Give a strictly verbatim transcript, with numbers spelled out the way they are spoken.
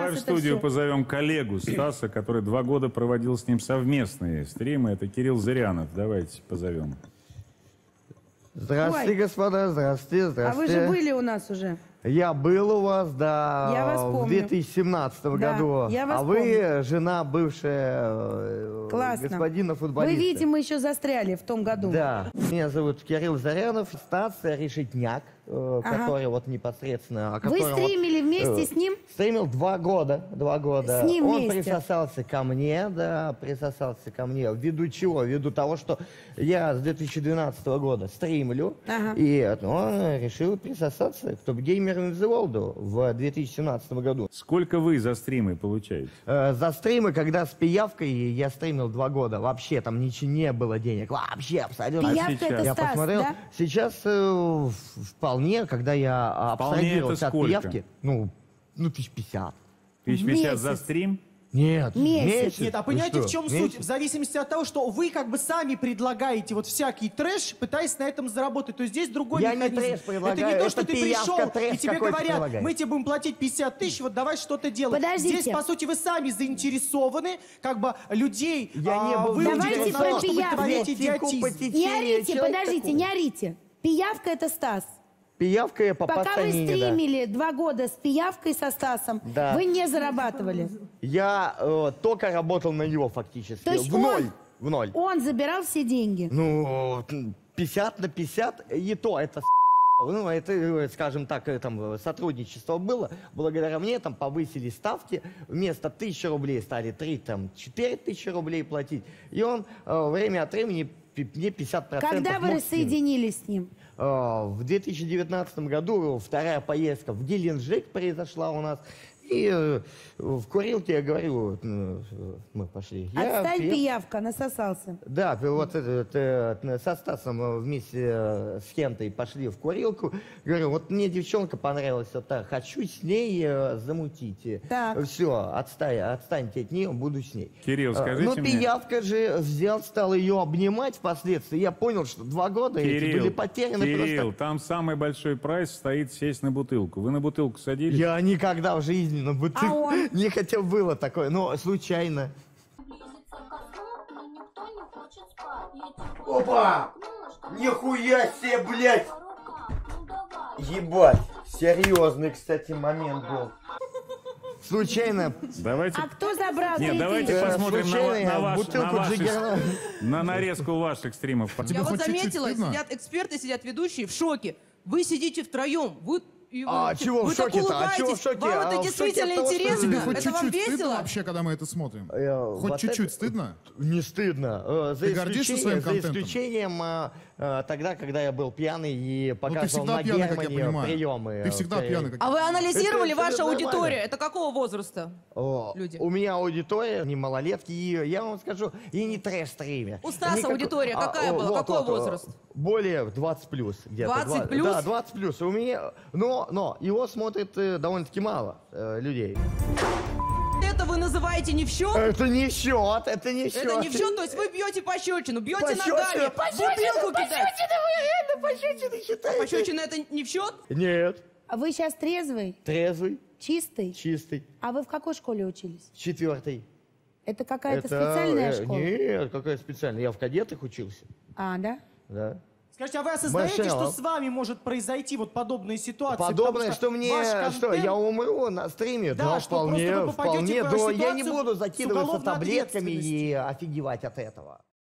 Давай в студию все... позовем коллегу Стаса, который два года проводил с ним совместные стримы. Это Кирилл Зырянов. Давайте позовем. Здравствуйте, Ой. господа, здравствуйте, здравствуйте. А вы же были у нас уже. Я был у вас, да, Я вас помню. в две тысячи семнадцатом Да, году. я вас а вы помню. жена бывшая э, Классно. господина Вы футболиста. видите, мы еще застряли в том году. Да. Меня зовут Кирилл Зырянов, Стас Решетняк, э, Ага. который вот непосредственно... О Вы котором стримили вот, вместе э, с ним? Стримил два года, два года. С ним Он вместе? присосался ко мне, да, присосался ко мне. Ввиду чего? Ввиду того, что я с две тысячи двенадцатого года стримлю, Ага. и он решил присосаться к топ-геймерам из Волду в две тысячи семнадцатом году. Сколько вы за стримы получаете? Э, за стримы, когда с пиявкой я стримил два года, вообще там ничего не было денег, вообще абсолютно. Пиявка сейчас? это Я Стас, посмотрел, да? сейчас э, вполне, когда я Вполне абстрагировался это от сколько? пиявки, ну, ну, тысяч пятьдесят. Тысяч пятьдесят за Месяц. стрим? Нет, Месяц. Нет, а Вы понимаете, что, в чем месяц? суть? В зависимости от того, что вы как бы сами предлагаете вот всякий трэш, пытаясь на этом заработать. То есть здесь другой Я не механизм. трэш предлагаю, это не то, это что ты пиявка, пришел, трэш и тебе какой-то говорят, предлагает. мы тебе будем платить пятьдесят тысяч, вот давай что-то делать. Подождите. Здесь, по сути, вы сами заинтересованы, как бы людей Я не а, был вынудить Давайте на то, про чтобы пиявку. творить Тихо, идиотизм. по Не течению, орите, человек подождите, такой. не орите. Пиявка это Стас. Пиявка я по Пока вы пацанине, да. стримили два года с пиявкой со Стасом, Да. вы не зарабатывали. Я э, только работал на него фактически. То есть в он- ноль. В ноль. Он забирал все деньги. Ну, пятьдесят на пятьдесят, и то это с***. Ну, это, э, скажем так, э, там, э, сотрудничество было. Благодаря мне там повысили ставки. Вместо тысячи рублей стали три, там, четыре тысячи рублей платить. И он э, время от времени пи- мне пятьдесят процентов Когда вы мог скинуть. рассоединились с ним? Э, В две тысячи девятнадцатом году вторая поездка в Геленджик произошла у нас. И э, в курилке я говорю, э, мы пошли. Я Отстань, пьян- пиявка, насосался. Да, вот это, это, со Стасом э, вместе э, с Кентой пошли в курилку. Говорю, вот мне девчонка понравилась, вот так, хочу с ней э, замутить. Так. Все, отстань, отстаньте от нее, буду с ней. Кирилл, Э, скажите Ну, мне- пиявка же взял, стал ее обнимать впоследствии. Я понял, что два года эти были Кирилл, потеряны Кирилл, просто. там самый большой прайс стоит сесть на бутылку. Вы на бутылку садились? Я никогда в жизни на бутылку А он? не хотел, было такое, но случайно. Опа! Нихуя себе, блядь! Ебать! Серьезный, кстати, момент был. Случайно. Давайте... А кто забрал Нет, три давайте тысячи? Э, посмотрим на, случайно ва- я на, ваш, бутылку на, ваши- Джиггера- на нарезку ваших стримов. Я Тебе вот хоть чуть-чуть заметила, стыдно? сидят эксперты, сидят ведущие в шоке. Вы сидите втроем, вы... и вы- А чего в вы так шоке-то? А чего в улыбаетесь. шоке? Вам А это в действительно шоке от того, что интересно? Тебе Тебе хоть Это вам чуть-чуть стыдно весело? вообще, когда мы это смотрим? Э, Хоть вот чуть-чуть это- стыдно? Не стыдно. Э, За Ты гордишься исключением, своим за контентом? исключением э, э, тогда, когда я был пьяный и Ну, ты показывал всегда на пьяный, как я Германии понимаю. приемы. Ты всегда э, пьяный, как А вы анализировали Это- это вашу нормально. аудиторию? Это какого возраста? О, Люди. У меня аудитория не малолетки, и я вам скажу, и не трэш-стример. У Стаса Никакой- аудитория какая о, была? вот, Какой вот, возраст? Более двадцать плюс где-то. двадцать Два- плюс? Да, двадцать плюс. У меня, но, но его смотрит э, довольно-таки мало э, людей. Это вы называете не в счет? Это не счет, это не счет. Это не в счет, то есть вы бьете пощечину, бьете Пощечину, ногами, бутылку кидаете. Это пощечины считается. Пощечина это не в счет? Нет, А вы сейчас трезвый, трезвый, чистый? чистый, А вы в какой школе учились? четвертый. Это какая-то Это, специальная э, школа? Нет, какая специальная. Я в кадетах учился. А, да? Да. Скажите, а вы осознаете, Маршал. что с вами может произойти вот подобные ситуации? Подобное, Потому что мне, ваш что, контент- я умру на стриме? Да, Да, что вполне, просто вы попадете вполне. в Да, я не ситуацию буду с закидываться уголовной таблетками и ответственностью. офигевать от этого.